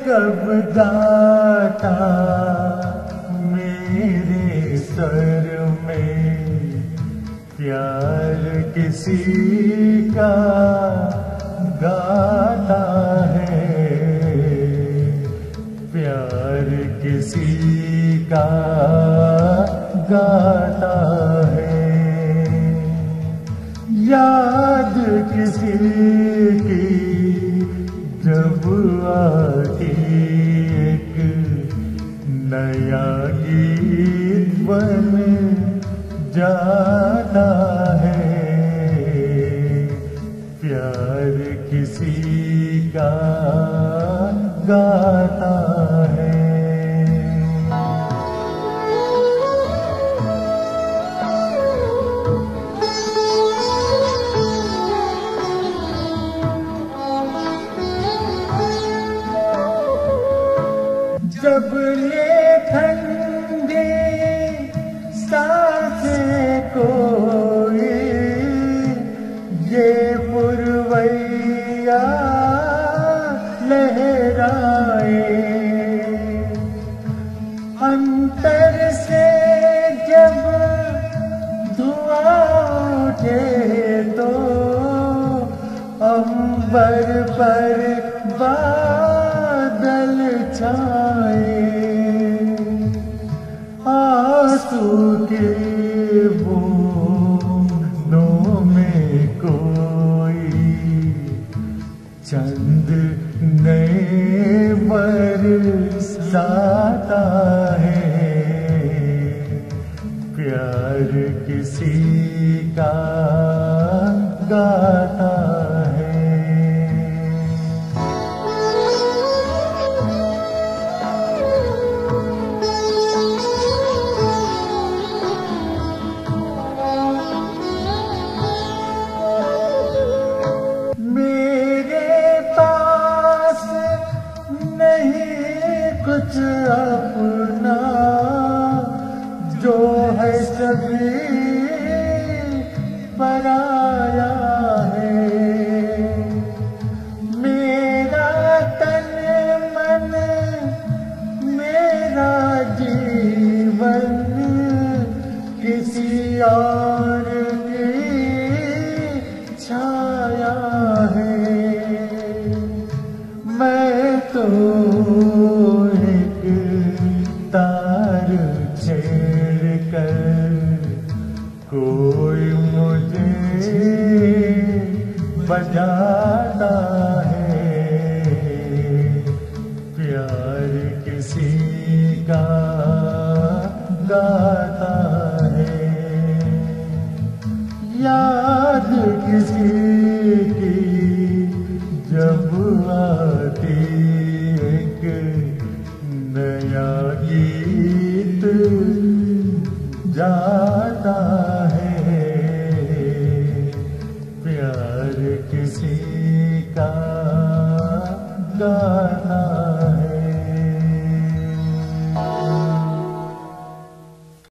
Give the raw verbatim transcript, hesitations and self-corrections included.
कब दाता मेरे सर में प्यार किसी का गाता है, प्यार किसी का गाता है। याद किसी की जब आती एक नया गीत बन जाता है, प्यार किसी का गाता है। जब ये ठंडे सांसें कोई ये पुरवैया लहराए, अंतर से जब धुआं उठे तो अंबर पर बादल छाए, आंसू के बूंदों में कोई चंद नए बरसाता है, प्यार किसी का गाता है। कुछ अपना जो है सभी पराया है, मेरा तन मन मेरा जीवन किसी और की छाया है। मैं तो तार छेड़ कर कोई मुझे बजाता है, प्यार किसी का गाता है। याद किसी की जब आती एक नया गीत जाता है, प्यार किसी का गाता